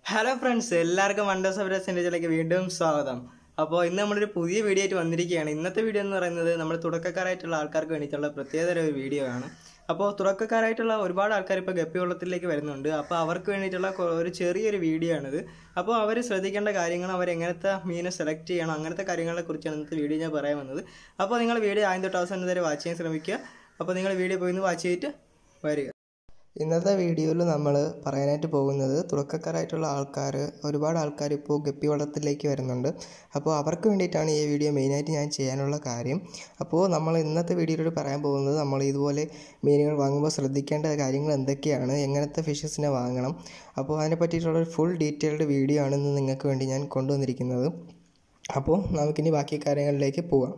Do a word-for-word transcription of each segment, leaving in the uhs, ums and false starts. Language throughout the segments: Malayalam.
ഹലോ ഫ്രണ്ട്സ്, എല്ലാവർക്കും വണ്ടേഴ്സ് ഓഫ് രസത്തിലേക്ക് വീണ്ടും സ്വാഗതം. അപ്പോൾ ഇന്ന് നമ്മളൊരു പുതിയ വീഡിയോ ആയിട്ട് വന്നിരിക്കുകയാണ്. ഇന്നത്തെ വീഡിയോ എന്ന് പറയുന്നത് നമ്മൾ തുടക്കക്കാരായിട്ടുള്ള ആൾക്കാർക്ക് വേണ്ടിയിട്ടുള്ള പ്രത്യേകതര ഒരു വീഡിയോ ആണ്. അപ്പോൾ തുടക്കക്കാരായിട്ടുള്ള ഒരുപാട് ആൾക്കാർ ഇപ്പോൾ ഗപ്പി വെള്ളത്തിലേക്ക് വരുന്നുണ്ട്. അപ്പോൾ അവർക്ക് വേണ്ടിയിട്ടുള്ള ഒരു ചെറിയൊരു വീഡിയോ ആണിത്. അപ്പോൾ അവർ ശ്രദ്ധിക്കേണ്ട കാര്യങ്ങൾ, അവർ എങ്ങനത്തെ മീനെ സെലക്ട് ചെയ്യണം, അങ്ങനത്തെ കാര്യങ്ങളെ കുറിച്ചാണ് ഇന്നത്തെ വീഡിയോ ഞാൻ പറയാൻ വന്നത്. അപ്പോൾ നിങ്ങൾ വീഡിയോ ആദ്യം തൊട്ട് അവസാനം വരെ വാച്ച് ചെയ്യാൻ ശ്രമിക്കുക. അപ്പോൾ നിങ്ങൾ വീഡിയോ പോയി വാച്ച് ചെയ്തിട്ട് വരിക. ഇന്നത്തെ വീഡിയോയിൽ നമ്മൾ പറയാനായിട്ട് പോകുന്നത് തുടക്കക്കാരായിട്ടുള്ള ആൾക്കാർ ഒരുപാട് ആൾക്കാർ ഇപ്പോൾ ഗപ്പി വളർത്തലിലേക്ക് വരുന്നുണ്ട്. അപ്പോൾ അവർക്ക് വേണ്ടിയിട്ടാണ് ഈ വീഡിയോ മെയിനായിട്ട് ഞാൻ ചെയ്യാനുള്ള കാര്യം. അപ്പോൾ നമ്മൾ ഇന്നത്തെ വീഡിയോയിൽ പറയാൻ പോകുന്നത് നമ്മൾ ഇതുപോലെ മീനുകൾ വാങ്ങുമ്പോൾ ശ്രദ്ധിക്കേണ്ട കാര്യങ്ങൾ എന്തൊക്കെയാണ്, എങ്ങനത്തെ ഫിഷസിനെ വാങ്ങണം, അപ്പോൾ അതിനെ പറ്റിയിട്ടുള്ള ഒരു ഫുൾ ഡീറ്റെയിൽഡ് വീഡിയോ ആണ് ഇന്ന് നിങ്ങൾക്ക് വേണ്ടി ഞാൻ കൊണ്ടുവന്നിരിക്കുന്നത്. അപ്പോൾ നമുക്കിനി ബാക്കി കാര്യങ്ങളിലേക്ക് പോവാം.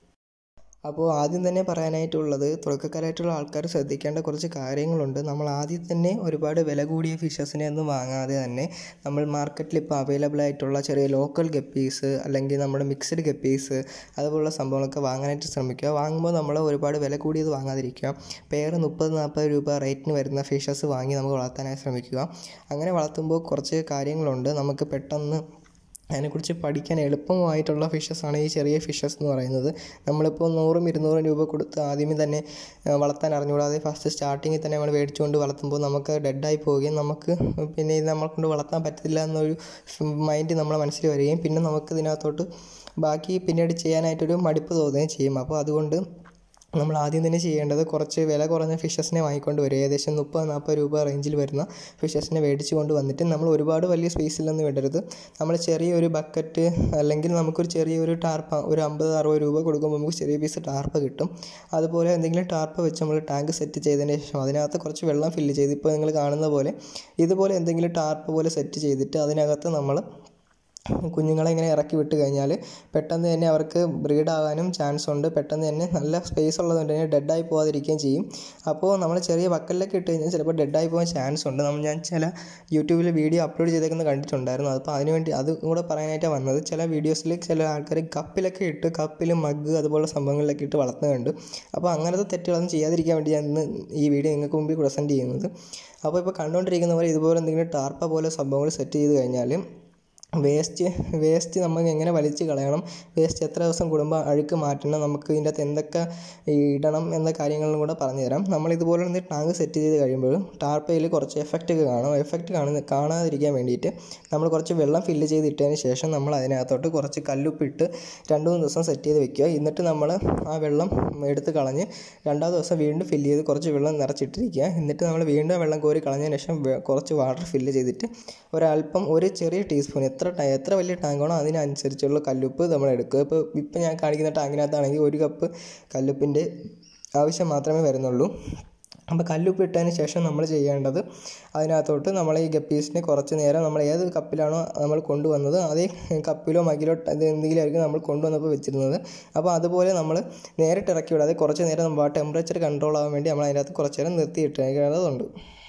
അപ്പോൾ ആദ്യം തന്നെ പറയാനായിട്ടുള്ളത് തുടക്കക്കാരായിട്ടുള്ള ആൾക്കാർ ശ്രദ്ധിക്കേണ്ട കുറച്ച് കാര്യങ്ങളുണ്ട്. നമ്മൾ ആദ്യം തന്നെ ഒരുപാട് വില കൂടിയ ഫിഷസിനെ ഒന്നും വാങ്ങാതെ തന്നെ നമ്മൾ മാർക്കറ്റിൽ ഇപ്പോൾ അവൈലബിൾ ആയിട്ടുള്ള ചെറിയ ലോക്കൽ ഗപ്പീസ് അല്ലെങ്കിൽ നമ്മുടെ മിക്സഡ് ഗപ്പീസ് അതുപോലുള്ള സംഭവങ്ങളൊക്കെ വാങ്ങാനായിട്ട് ശ്രമിക്കുക. വാങ്ങുമ്പോൾ നമ്മൾ ഒരുപാട് വില കൂടിയത് വാങ്ങാതിരിക്കുക. പെയർ മുപ്പത് നാൽപ്പത് രൂപ റേറ്റിന് വരുന്ന ഫിഷസ് വാങ്ങി നമുക്ക് വളർത്താനായി ശ്രമിക്കുക. അങ്ങനെ വളർത്തുമ്പോൾ കുറച്ച് കാര്യങ്ങളുണ്ട്. നമുക്ക് പെട്ടെന്ന് അതിനെക്കുറിച്ച് പഠിക്കാൻ എളുപ്പമായിട്ടുള്ള ഫിഷസാണ് ഈ ചെറിയ ഫിഷസ് എന്ന് പറയുന്നത്. നമ്മളിപ്പോൾ നൂറും ഇരുന്നൂറും രൂപ കൊടുത്ത് ആദ്യമേ തന്നെ വളർത്താൻ അറിഞ്ഞുകൂടാതെ ഫസ്റ്റ് സ്റ്റാർട്ടിങ്ങിൽ തന്നെ നമ്മൾ മേടിച്ചുകൊണ്ട് വളർത്തുമ്പോൾ നമുക്ക് ഡെഡായി പോവുകയും നമുക്ക് പിന്നെ ഇത് നമ്മളെ കൊണ്ട് വളർത്താൻ പറ്റത്തില്ല എന്നൊരു മൈൻഡ് നമ്മളെ മനസ്സിൽ വരികയും പിന്നെ നമുക്ക് ഇതിനകത്തോട്ട് ബാക്കി പിന്നീട് ചെയ്യാനായിട്ടൊരു മടുപ്പ് തോന്നുകയും ചെയ്യും. അപ്പോൾ അതുകൊണ്ട് നമ്മൾ ആദ്യം തന്നെ ചെയ്യേണ്ടത് കുറച്ച് വില കുറഞ്ഞ ഫിഷസിനെ വാങ്ങിക്കൊണ്ട് വരും. ഏകദേശം മുപ്പത് നാൽപ്പത് രൂപ റേഞ്ചിൽ വരുന്ന ഫിഷസിനെ മേടിച്ച് കൊണ്ട് വന്നിട്ട് നമ്മൾ ഒരുപാട് വലിയ സ്പേസിലൊന്നും വിടരുത്. നമ്മൾ ചെറിയൊരു ബക്കറ്റ് അല്ലെങ്കിൽ നമുക്കൊരു ചെറിയൊരു ടാർപ്പ ഒരു അമ്പത് അറുപത് രൂപ കൊടുക്കുമ്പോൾ നമുക്ക് ചെറിയ പീസ് ടാർപ്പ കിട്ടും. അതുപോലെ എന്തെങ്കിലും ടാർപ്പ വെച്ച് നമ്മൾ ടാങ്ക് സെറ്റ് ചെയ്തതിന് ശേഷം അതിനകത്ത് കുറച്ച് വെള്ളം ഫില്ല് ചെയ്ത് ഇപ്പോൾ നിങ്ങൾ കാണുന്ന പോലെ ഇതുപോലെ എന്തെങ്കിലും ടാർപ്പ പോലെ സെറ്റ് ചെയ്തിട്ട് അതിനകത്ത് നമ്മൾ കുഞ്ഞുങ്ങളെ ഇങ്ങനെ ഇറക്കി വിട്ട് കഴിഞ്ഞാൽ പെട്ടെന്ന് തന്നെ അവർക്ക് ബ്രീഡാകാനും ചാൻസ് ഉണ്ട്. പെട്ടെന്ന് തന്നെ നല്ല സ്പേസ് ഉള്ളതുകൊണ്ട് തന്നെ ഡെഡായി പോകാതിരിക്കുകയും ചെയ്യും. അപ്പോൾ നമ്മൾ ചെറിയ വക്കലിലൊക്കെ ഇട്ട് കഴിഞ്ഞാൽ ചിലപ്പോൾ ഡെഡായി പോകാൻ ചാൻസ് ഉണ്ട്. നമ്മൾ ഞാൻ ചില യൂട്യൂബിൽ വീഡിയോ അപ്ലോഡ് ചെയ്തേക്കുന്നത് കണ്ടിട്ടുണ്ടായിരുന്നു. അപ്പോൾ അതിനുവേണ്ടി അത് കൂടെ പറയാനായിട്ടാണ് വന്നത്. ചില വീഡിയോസിൽ ചില ആൾക്കാർ കപ്പിലൊക്കെ ഇട്ട് കപ്പിൽ മഗ് അതുപോലുള്ള സംഭവങ്ങളിലൊക്കെ ഇട്ട് വളർത്തുന്നുണ്ട്. അപ്പോൾ അങ്ങനത്തെ തെറ്റുകളൊന്നും ചെയ്യാതിരിക്കാൻ വേണ്ടി ഞാൻ ഇന്ന് ഈ വീഡിയോ നിങ്ങൾക്ക് മുമ്പിൽ പ്രസൻറ്റ് ചെയ്യുന്നത്. അപ്പോൾ ഇപ്പോൾ കണ്ടുകൊണ്ടിരിക്കുന്ന പോലെ ഇതുപോലെ എന്തെങ്കിലും ടാർപ്പ പോലെ സംഭവങ്ങൾ സെറ്റ് ചെയ്ത് കഴിഞ്ഞാൽ വേസ്റ്റ് വേസ്റ്റ് നമുക്ക് എങ്ങനെ വലിച്ച് കളയണം, വേസ്റ്റ് എത്ര ദിവസം കൂടുമ്പോൾ അഴുക്ക് മാറ്റണം, നമുക്ക് ഇതിൻ്റെ അകത്ത് എന്തൊക്കെ ഇടണം എന്ന കാര്യങ്ങളും കൂടെ പറഞ്ഞു തരാം. നമ്മളിതുപോലെ ഒന്ന് ടാങ്ക് സെറ്റ് ചെയ്ത് കഴിയുമ്പോൾ ടാർപ്പയിൽ കുറച്ച് എഫക്റ്റ് ഒക്കെ കാണും. എഫക്റ്റ് കാണുന്ന കാണാതിരിക്കാൻ വേണ്ടിയിട്ട് നമ്മൾ കുറച്ച് വെള്ളം ഫില്ല് ചെയ്ത് ഇട്ടതിന് ശേഷം നമ്മൾ അതിനകത്തോട്ട് കുറച്ച് കല്ലുപ്പിട്ട് രണ്ട് മൂന്ന് ദിവസം സെറ്റ് ചെയ്ത് വെക്കുക. എന്നിട്ട് നമ്മൾ ആ വെള്ളം എടുത്ത് കളഞ്ഞ് രണ്ടാമത്തെ ദിവസം വീണ്ടും ഫില്ല് ചെയ്ത് കുറച്ച് വെള്ളം നിറച്ചിട്ടിരിക്കുക. എന്നിട്ട് നമ്മൾ വീണ്ടും വെള്ളം കോരി കളഞ്ഞതിന് ശേഷം കുറച്ച് വാട്ടർ ഫില്ല് ചെയ്തിട്ട് ഒരല്പം ഒരു ചെറിയ ടീസ്പൂൺ എത്ര എത്ര വലിയ ടാങ്കാണോ അതിനനുസരിച്ചുള്ള കല്ലുപ്പ് നമ്മൾ എടുക്കുക. ഇപ്പോൾ ഇപ്പം ഞാൻ കാണിക്കുന്ന ടാങ്കിനകത്താണെങ്കിൽ ഒരു കപ്പ് കല്ലുപ്പിൻ്റെ ആവശ്യം മാത്രമേ വരുന്നുള്ളൂ. അപ്പോൾ കല്ലുപ്പ് ഇട്ടതിന് ശേഷം നമ്മൾ ചെയ്യേണ്ടത് അതിനകത്തോട്ട് നമ്മൾ ഈ ഗപ്പീസിനെ കുറച്ച് നേരം നമ്മൾ ഏത് കപ്പിലാണോ നമ്മൾ കൊണ്ടുവന്നത് അതേ കപ്പിലോ മകിലോ അത് എന്തെങ്കിലും ആയിരിക്കും നമ്മൾ കൊണ്ടുവന്നപ്പോൾ വെച്ചിരുന്നത്. അപ്പോൾ അതുപോലെ നമ്മൾ നേരിട്ട് ഇറക്കി വിടാതെ കുറച്ച് നേരം നമ്മൾ ആ ടെമ്പറേച്ചർ കൺട്രോൾ ആവാൻ വേണ്ടി നമ്മൾ അതിനകത്ത് കുറച്ച് നേരം നിർത്തിയിട്ടേണ്ടതുണ്ട്.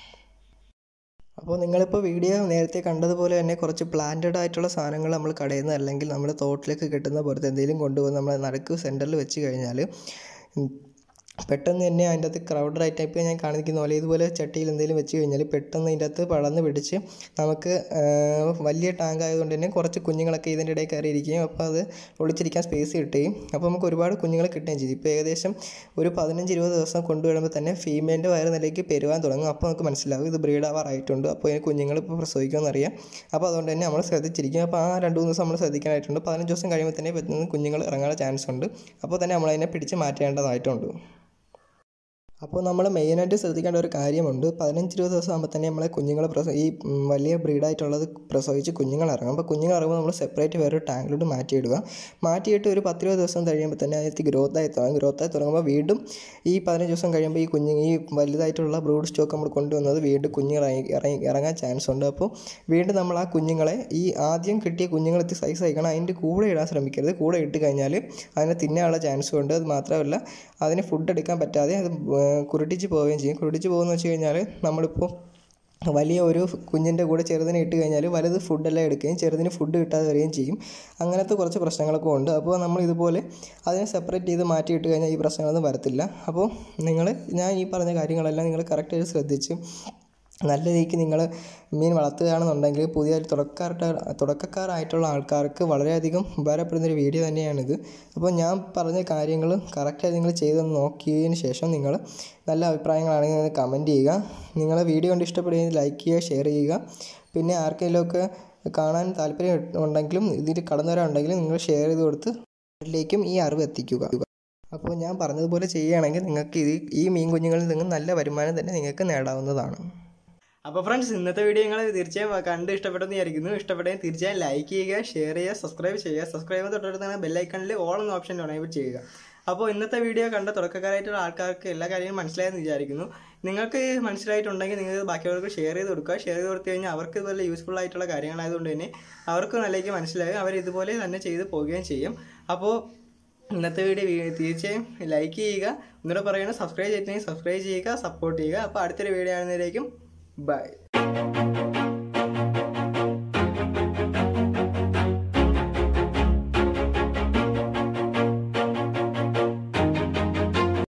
അപ്പോൾ നിങ്ങളിപ്പോൾ വീഡിയോ നേരത്തെ കണ്ടതുപോലെ തന്നെ കുറച്ച് പ്ലാന്റഡ് ആയിട്ടുള്ള സാധനങ്ങൾ നമ്മൾ കടയിൽ നിന്ന് അല്ലെങ്കിൽ നമ്മൾ തോട്ടിലേക്ക് കിട്ടുന്ന പോലത്തെ എന്തെങ്കിലും കൊണ്ടുപോകുന്ന നമ്മൾ നടുക്ക് സെൻറ്ററിൽ വെച്ച് കഴിഞ്ഞാൽ പെട്ടെന്ന് തന്നെ അതിൻ്റെ അകത്ത് ക്രൗഡറായിട്ട് ഇപ്പോൾ ഞാൻ കാണിക്കുന്ന പോലെ ഇതുപോലെ ചട്ടിയിൽ എന്തെങ്കിലും വെച്ച് കഴിഞ്ഞാൽ പെട്ടെന്ന് അതിൻ്റെ അകത്ത് പടർന്ന് പിടിച്ച് നമുക്ക് വലിയ ടാങ്ക് ആയതുകൊണ്ട് തന്നെ കുറച്ച് കുഞ്ഞുങ്ങളൊക്കെ ഇതിൻ്റെ ഇടയിൽ കയറിയിരിക്കുകയും അപ്പോൾ അത് ഒളിച്ചിരിക്കാൻ സ്പേസ് കിട്ടുകയും അപ്പോൾ നമുക്ക് ഒരുപാട് കുഞ്ഞുങ്ങളെ കിട്ടുകയും ചെയ്യും. ഇപ്പോൾ ഏകദേശം ഒരു പതിനഞ്ച് ഇരുപത് ദിവസം കൊണ്ടുവരുമ്പോൾ തന്നെ ഫീമെയിലിൻ്റെ വയറ് നിലയ്ക്ക് പെരുവാൻ തുടങ്ങും. അപ്പോൾ നമുക്ക് മനസ്സിലാവും ഇത് ബ്രീഡാവാറായിട്ടുണ്ട്. അപ്പോൾ ഈ കുഞ്ഞുങ്ങൾ ഇപ്പോൾ പ്രസവിക്കുമെന്നറിയാം. അപ്പോൾ അതുകൊണ്ട് തന്നെ നമ്മൾ ശ്രദ്ധിച്ചിരിക്കും. അപ്പോൾ ആ രണ്ട് മൂന്ന് ദിവസം നമ്മൾ ശ്രദ്ധിക്കാനായിട്ടുണ്ട്. പതിനഞ്ച് ദിവസം കഴിയുമ്പോൾ തന്നെ പറ്റുന്ന കുഞ്ഞുങ്ങൾ ഇറങ്ങാൻ ചാൻസ് ഉണ്ട്. അപ്പോൾ തന്നെ നമ്മളതിനെ പിടിച്ച് മാറ്റേണ്ടതായിട്ടുണ്ട്. അപ്പോൾ നമ്മൾ മെയിനായിട്ട് ശ്രദ്ധിക്കേണ്ട ഒരു കാര്യമുണ്ട്. പതിനഞ്ച് ഇരുപത് ദിവസം ആകുമ്പോൾ തന്നെ നമ്മളെ കുഞ്ഞുങ്ങളെ പ്രസവ ഈ വലിയ ബ്രീഡായിട്ടുള്ളത് പ്രസവിച്ച് കുഞ്ഞുങ്ങൾ ഇറങ്ങും. അപ്പോൾ കുഞ്ഞുങ്ങൾ ഇറങ്ങുമ്പോൾ നമ്മൾ സെപ്പറേറ്റ് വേറൊരു ടാങ്കിലോട്ട് മാറ്റിയിടുക. മാറ്റിയിട്ട് ഒരു പത്തിരുപത് ദിവസം കഴിയുമ്പോൾ തന്നെ അതിനകത്ത് ഗ്രോത്തായി തുടങ്ങും. ഗ്രോത്തായി തുടങ്ങുമ്പോൾ വീണ്ടും ഈ പതിനഞ്ച് ദിവസം കഴിയുമ്പോൾ ഈ കുഞ്ഞ് ഈ വലുതായിട്ടുള്ള ബ്രൂഡ് സ്റ്റോക്ക് നമ്മൾ കൊണ്ടുവന്നത് വീണ്ടും കുഞ്ഞുങ്ങൾ ഇറങ്ങി ഇറങ്ങാൻ ചാൻസ് ഉണ്ട്. അപ്പോൾ വീണ്ടും നമ്മൾ ആ കുഞ്ഞുങ്ങളെ ഈ ആദ്യം കിട്ടിയ കുഞ്ഞുങ്ങളെത്തി സൈസ് ആയിക്കണം അതിൻ്റെ കൂടെ ഇടാൻ ശ്രമിക്കരുത്. കൂടെ ഇട്ട് കഴിഞ്ഞാൽ അതിനെ തിന്നാനുള്ള ചാൻസും ഉണ്ട്. അത് മാത്രമല്ല അതിന് ഫുഡ് എടുക്കാൻ പറ്റാതെ അത് കുരുട്ടിച്ച് പോവുകയും ചെയ്യും. കുരുട്ടിച്ച് പോകുമെന്ന് വെച്ച് കഴിഞ്ഞാൽ നമ്മളിപ്പോൾ വലിയ ഒരു കുഞ്ഞിൻ്റെ കൂടെ ചെറുതിനെ ഇട്ട് കഴിഞ്ഞാൽ വലുത് ഫുഡെല്ലാം എടുക്കുകയും ചെറുതിന് ഫുഡ് കിട്ടാതെ വരികയും ചെയ്യും. അങ്ങനത്തെ കുറച്ച് പ്രശ്നങ്ങളൊക്കെ ഉണ്ട്. അപ്പോൾ നമ്മൾ ഇതുപോലെ അതിനെ സെപ്പറേറ്റ് ചെയ്ത് മാറ്റിയിട്ട് കഴിഞ്ഞാൽ ഈ പ്രശ്നങ്ങളൊന്നും വരത്തില്ല. അപ്പോൾ നിങ്ങൾ ഞാൻ ഈ പറഞ്ഞ കാര്യങ്ങളെല്ലാം നിങ്ങൾ കറക്റ്റായിട്ട് ശ്രദ്ധിച്ച് നല്ല രീതിക്ക് നിങ്ങൾ മീൻ വളർത്തുകയാണെന്നുണ്ടെങ്കിൽ പുതിയ തുടക്കാരുടെ തുടക്കക്കാരായിട്ടുള്ള ആൾക്കാർക്ക് വളരെയധികം ഉപകാരപ്പെടുന്നൊരു വീഡിയോ തന്നെയാണിത്. അപ്പോൾ ഞാൻ പറഞ്ഞ കാര്യങ്ങൾ കറക്റ്റായി നിങ്ങൾ ചെയ്തൊന്ന് നോക്കിയതിന് ശേഷം നിങ്ങൾ നല്ല അഭിപ്രായങ്ങളാണെങ്കിൽ നിങ്ങൾ കമൻറ്റ് ചെയ്യുക. നിങ്ങൾ വീഡിയോ കൊണ്ട് ഇഷ്ടപ്പെടുകയും ലൈക്ക് ചെയ്യുക, ഷെയർ ചെയ്യുക. പിന്നെ ആർക്കെങ്കിലുമൊക്കെ കാണാൻ താല്പര്യം ഉണ്ടെങ്കിലും ഇതിൽ കടന്നു വരാനുണ്ടെങ്കിലും നിങ്ങൾ ഷെയർ ചെയ്ത് കൊടുത്ത് അതിലേക്കും ഈ അറിവ് എത്തിക്കുക. അപ്പോൾ ഞാൻ പറഞ്ഞതുപോലെ ചെയ്യുകയാണെങ്കിൽ നിങ്ങൾക്ക് ഇത് ഈ മീൻ കുഞ്ഞുങ്ങളിൽ നിന്ന് നല്ല വരുമാനം തന്നെ നിങ്ങൾക്ക് നേടാവുന്നതാണ്. അപ്പോൾ ഫ്രണ്ട്സ്, ഇന്നത്തെ വീഡിയോ നിങ്ങൾ തീർച്ചയായും കണ്ട് ഇഷ്ടപ്പെട്ടെന്ന് വിചാരിക്കുന്നു. ഇഷ്ടപ്പെട്ടെങ്കിൽ തീർച്ചയായും ലൈക്ക് ചെയ്യുക, ഷെയർ ചെയ്യുക, സബ്സ്ക്രൈബ് ചെയ്യുക. സബ്സ്ക്രൈബ് തൊട്ടടുത്താണ് ബെല്ലൈക്കണിൽ ഓൾ എന്ന ഓപ്ഷൻ എനേബിൾ ചെയ്യുക. അപ്പോൾ ഇന്നത്തെ വീഡിയോ കണ്ട തുടക്കക്കാരായിട്ടുള്ള ആൾക്കാർക്ക് എല്ലാ കാര്യങ്ങളും മനസ്സിലായെന്ന് വിചാരിക്കുന്നു. നിങ്ങൾക്ക് മനസ്സിലായിട്ടുണ്ടെങ്കിൽ നിങ്ങൾ ബാക്കിയുള്ളവർക്ക് ഷെയർ ചെയ്ത് കൊടുക്കുക. ഷെയർ ചെയ്ത് കൊടുത്തു കഴിഞ്ഞാൽ അവർക്ക് ഇതുപോലെ യൂസ്ഫുൾ ആയിട്ടുള്ള കാര്യങ്ങളായതുകൊണ്ട് തന്നെ അവർക്ക് നല്ലതായിട്ട് മനസ്സിലാകും. അവർ ഇതുപോലെ തന്നെ ചെയ്ത് പോവുകയും ചെയ്യും. അപ്പോൾ ഇന്നത്തെ വീഡിയോ തീർച്ചയായും ലൈക്ക് ചെയ്യുക. ഒന്നുകൂടെ പറയുന്നത് സബ്സ്ക്രൈബ് ചെയ്തിട്ടുണ്ടെങ്കിൽ സബ്സ്ക്രൈബ് ചെയ്യുക, സപ്പോർട്ട് ചെയ്യുക. അപ്പോൾ അടുത്തൊരു വീഡിയോ ആകുന്നതിലേക്കും ബൈ.